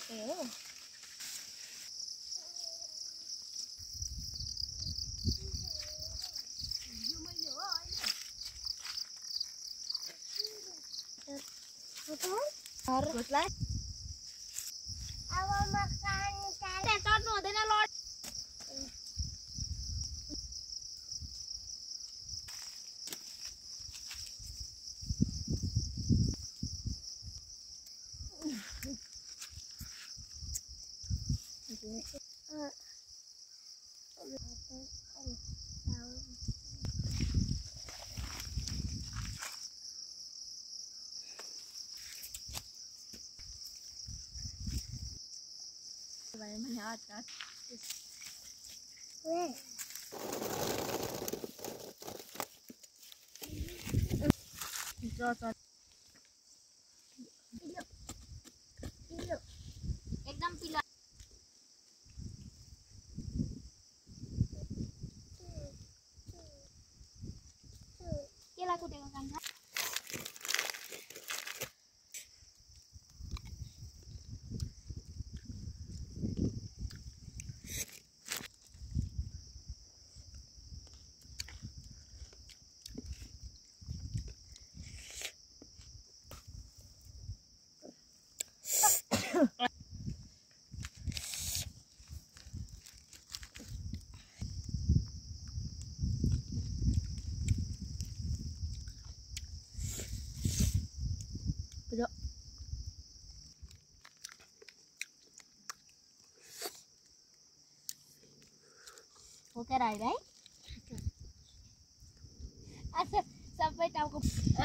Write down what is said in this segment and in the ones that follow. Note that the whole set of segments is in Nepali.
Oke. Harus lah. Awak makan ikan. Tetot no, dena lot. Banyak atas. Weh. एकदम पीला. Kia laku tengok kan? Betul. Oke, right? Asal sampai tahu.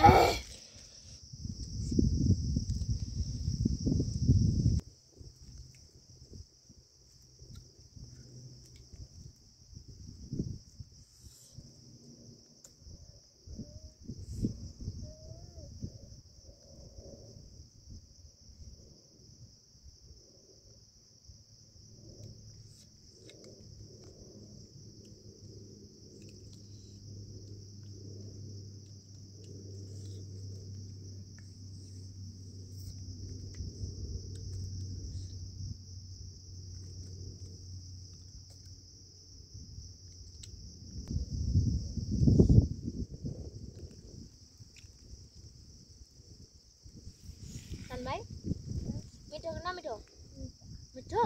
Baik, midho kena midho, midho.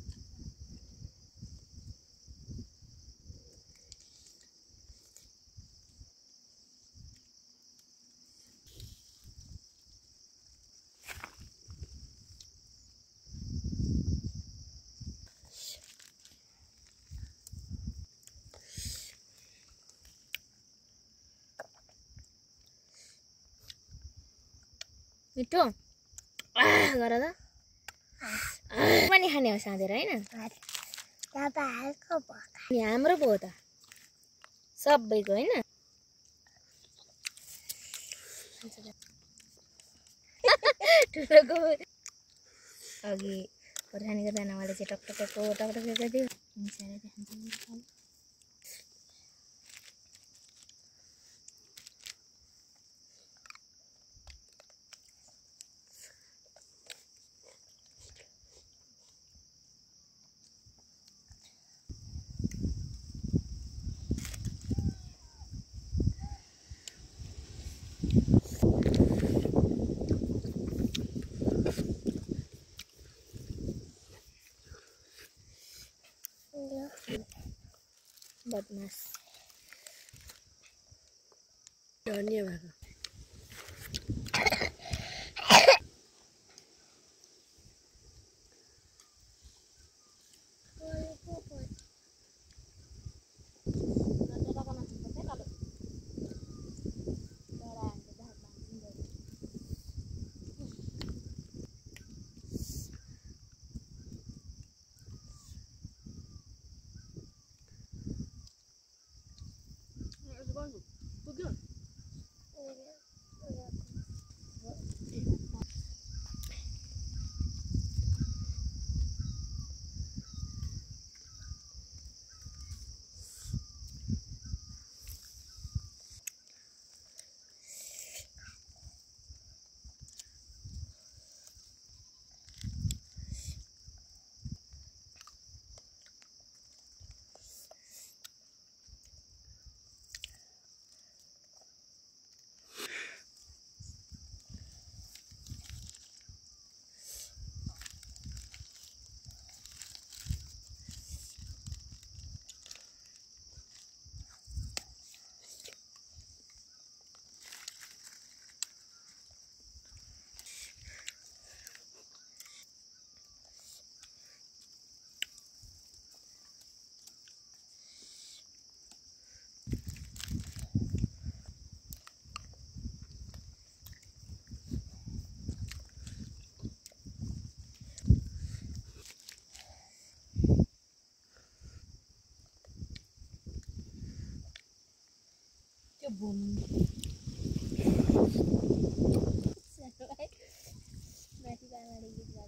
Midho. गरा त पनि खाने हो साँधेर हैन तपाईँको भोका. नि हाम्रो पो हो त सबैको हैन ठुलोको अघि खोर्सानीको दानावाले चाहिँ टकटकको टकटक गरिदियो मिसाएर खान्छ. बदमास धन्यवाद. kebun. Masih kan lagi gitu.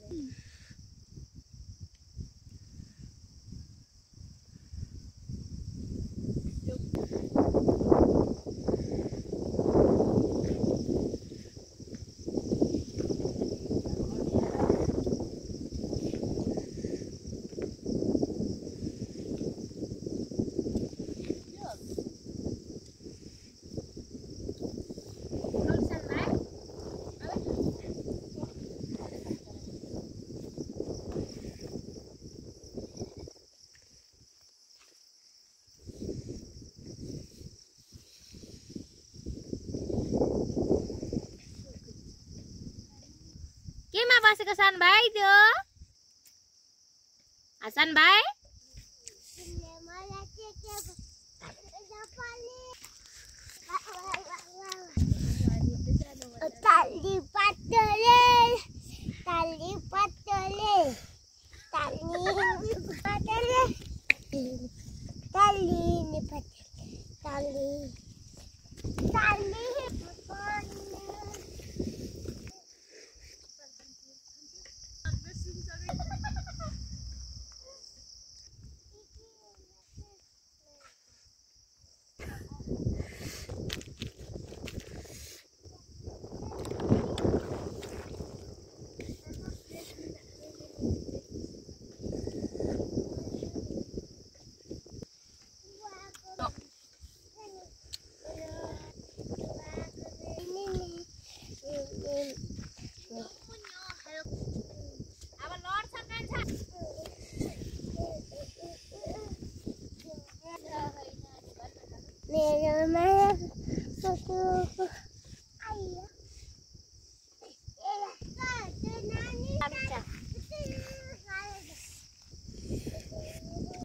Kim apa sih kesan baik tuh? Hasan baik? Tali patole, tali patole, tali patole, tali ni patole, tali, tali patole. Merah merah foto.